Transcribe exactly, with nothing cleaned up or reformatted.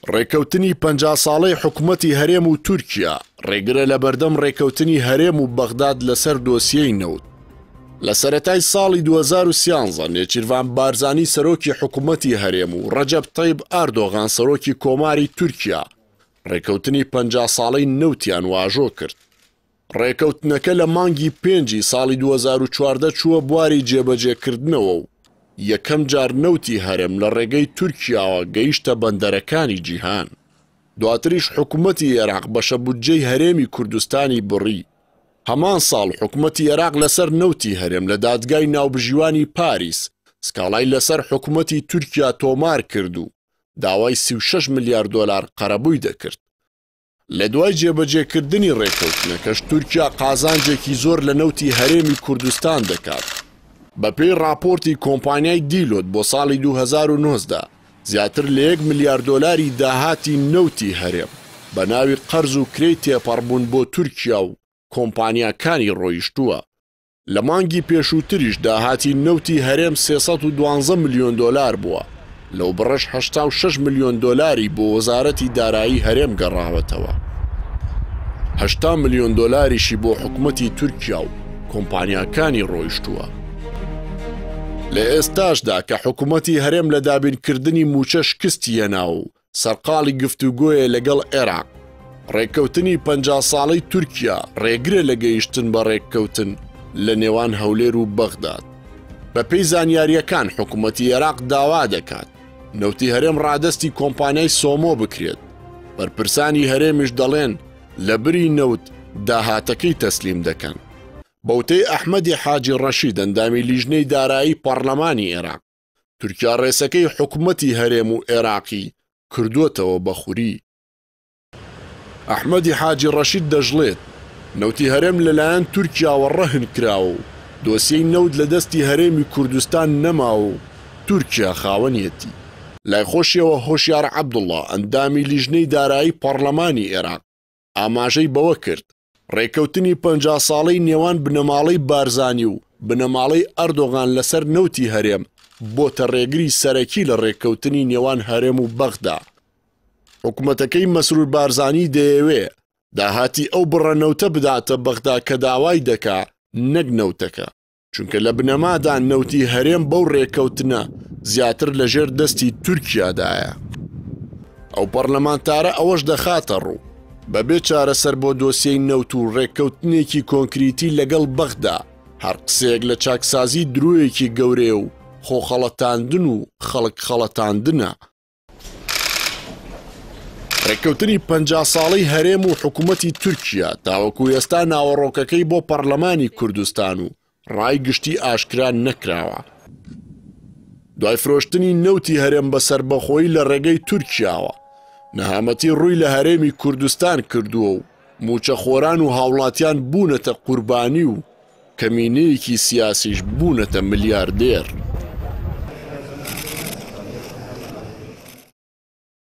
ڕێکەوتنی پەنجا ساڵەی حکوومەتی هەرێم و تورکیا ڕێگرە لە بەردەم ڕێکەوتنی هەرێم و بەغداد لەسەر دۆسیەی نەوت. لە سەرەتای ساڵی دوو هەزار و سیانزە نێچیروان بارزانی سەرۆکی حکوومەتی هەرێم و ڕەجەب تەیب ئاردۆغان سەرۆکی کۆماری تورکیا ڕێکەوتنی پەنجا ساڵەی نەوتیان واژۆ کرد. ڕێکەوتنەکە لە مانگی پێنجی ساڵی دوو هەزار و چواردە چووە بواری جێبەجێکردنەوە و یەکەم جار نەوتی هەرێم لە ڕێگەی تورکیاوە گەیشتە بەندەرەکانی جیهان. دواتریش حکوومەتی عێراق بەشە بودجەی هەرێمی کوردستانی بڕی. هەمان ساڵ حکوومەتی عێراق لەسەر نەوتی هەرێم لە دادگای ناوبژیوانی پاریس سکاڵای لەسەر حکوومەتی تورکیا تۆمار کرد و داوای سی و شەش ملیار دۆلار قەرەبووی دەکرد. لە دوای جێبەجێکردنی ڕێکەوتنەکەش تورکیا قازانجێکی زۆر لە نەوتی هەرێمی کوردستان دەکات. بەپێی راپۆرتی کۆمپانیای دیلۆت بۆ ساڵی دوو هەزار و نۆزدە زیاتر لە یەک ملیار دۆلاری داهاتی نەوتی هەرێم بە ناوی قەرز و کرێی تێپەڕبوون بۆ تورکیا و کۆمپانیاکانی ڕۆیشتووە. لە مانگی پێشووتریش داهاتی نەوتی هەرێم سێسەد و دوانزە ملیۆن دۆلار بووە، لەو بڕەش هەشتا و شەش ملیۆن دۆلاری بۆ وەزارەتی دارایی هەرێم گەڕاوەتەوە. هەشتا ملیۆن دۆلاریشی بۆ حکوومەتی تورکیا و کۆمپانیاکانی ڕۆیشتووە. لە ئێستاشدا کە حکوومەتی هەرێم لە دابینکردنی موچە شکستی هێنا و سەرقاڵی گفتوگۆیە لەگەڵ عێراق، ڕێکەوتنی پەنجا ساڵەی تورکیا ڕێگرە لە گەیشتن بە ڕێککەوتن لە نێوان هەولێر و بەغداد. بەپێی زانیاریەکان حکوومەتی عێراق داوا دەکات نەوتی هەرێم ڕادەستی کۆمپانیای سۆمۆ بکرێت. بەرپرسانی هەرێمیش دەڵێن لە بری نەوت داهاتەکەی تەسلیم دەکەن. بەوتەی ئەحمەدی حاجی ڕەشید ئەندامی لیژنەی دارایی پەرلەمانی عێراق، تورکیا ڕێسەکەی حکوومەتی هەرێم و عێراقی کردووەتەوە بەخوری. ئەحمەدی حاجی ڕەشید دەژڵێت نەوتی هەرێم لەلایەن تورکیاوە ڕەهن کراوە و دۆسیەی نەوت لە دەستی هەرێمی کوردستان نەماوە و تورکیا خاوەنیەتی. لای خۆشیەوە هۆشیار عەبدوڵڵا ئەندامی لیژنەی دارایی پەرلەمانی عێراق ئاماژەی بەوە کرد ڕێکەوتنی پەنجا ساڵەی نێوان بنەماڵەی بارزانی و بنەماڵەی ئەردۆغان لەسەر نەوتی هەرێم بۆتە ڕێگری سەرەکی لە ڕێکەوتنی نێوان هەرێم و بەغدا. حکوومەتەکەی مەسرور بارزانی دەیەوێ داهاتی ئەو بڕەنەوتە بداتە بەغدا کە داوای دەکا نەک نەوتەکە، چونکە لە بنەمادا نەوتی هەرێم بەو ڕێکەوتنە زیاتر لە ژێر دەستی تورکیادایە. ئەو پەرلەمانتارە ئەوەش دەخاتە ڕوو بەبێ چارەسەر بۆ دۆسیەی نەوت و ڕێککەوتنێکی کۆنکریتی لەگەڵ بەغدا هەر قسەیەک لە چاکسازی درۆیەکی گەورێ و خۆخەڵەتاندن و خەڵک خەڵەتاندنە. ڕێکەوتنی پەنجا ساڵەی هەرێم و حکوومەتی تورکیا تاوەکو ئێستا ناوەڕۆکەکەی بۆ پەرلەمانی کوردستان و ڕای گشتی ئاشکران نەکراوە. دوای فرۆشتنی نەوتی هەرێم بەسەر بەخۆی لە ڕێگەی تورکیاوە نەهامەتی ڕووی لە هەرێمی کوردستان کردووە و موچە خۆران و هاوڵاتیان بوونەتە قوربانی و کەمینەیەکی سیاسیش بوونەتە ملیاردێر.